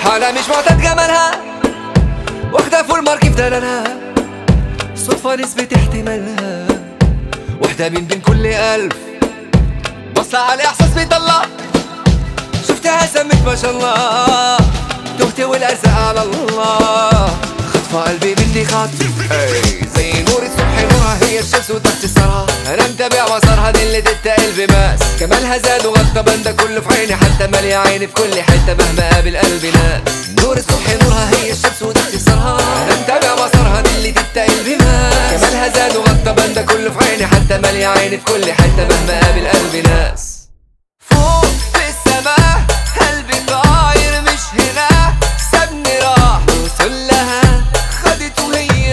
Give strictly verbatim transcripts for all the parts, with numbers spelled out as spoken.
حالة مش معتاد جمالها، واخدة فول مارك في دلالها، صدفة نسبة احتمالها، واحدة من بين كل ألف، بصة على إحساس بيطلع، شفتها سمت ما شاء الله، تهت والأرزاق على الله، خطفة قلبي مني خطف زي نور الصبح نورها هي الشمس وتحت الثرى، أنا متابع مسارها دي اللي تتقل بماس، كمالها زاد وغطى بنده كله في عيني، حتى مالية عيني في كل حتة مهما قابل قلبي ناس. نور الصبح نورها هي الشمس وتحت الثرى، أنا متابع مسارها دي اللي تتقل بماس، كمالها زاد وغطى بنده كله في عيني، حتى مالية عيني في كل حتة مهما قابل قلبي ناس. فوق في السماء قلبي طاير مش هنا، سابني راح وصل لها خدته هي.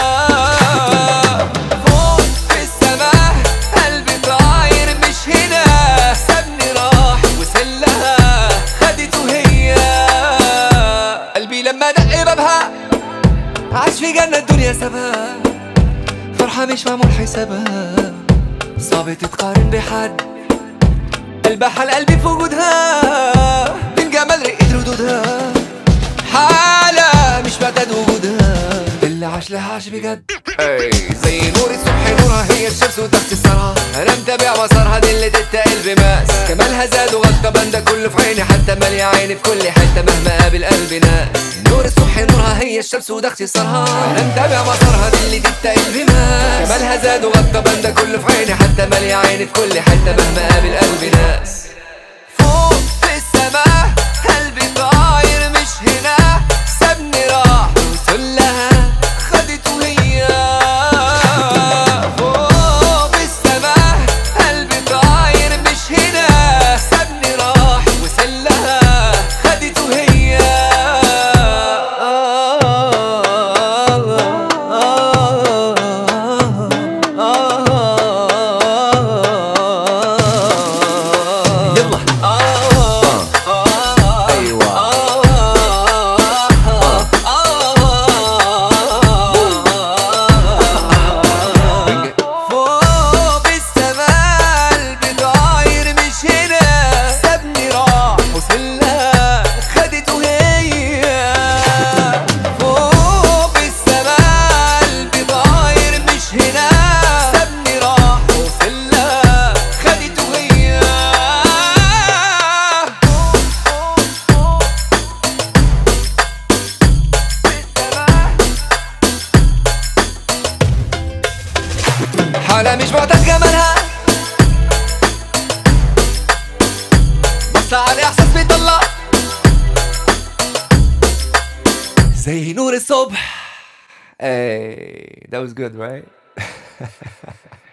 فوق في السماء قلبي طاير مش هنا، سابني راح وصل لها خدته هي. قلبي لما دق بابها عاش في جنة الدنيا سابها، فرحة مش معمول حسابها، صعب تتقارن بحد، قلبها حال قلبي في وجودها، من جمال رقة ردودها، حالة مش معتاد وجودها، اللي عاش لها عاش بجد. زي نور الصبح نورها هي الشمس وتحت الثرى، انا متابع مسارها دي اللي تتقل بماس، كمالها زاد وغطى بنده كله في عيني، حتى مالية عيني في كل حتة مهما قابل قلبي ناس. نور الصبح نورها هي الشمس وتحت الثرى، انا متابع مسارها دي اللي تتقل بماس، كمالها زاد وغطى بنده كله في عيني، حتى مالية عيني في كل حتة مهما قابل قلبي ناس. فوق في السماء قلبي طاير مش هنا، سابني راح وصل لها خدته هي. فوق في السماء قلبي طاير مش هنا، سابني راح وصل لها خدته هي. حالة مش معتاد جمالها، بصة على إحساس بيطلع، زي نور الصبح. Hey, that was good, right?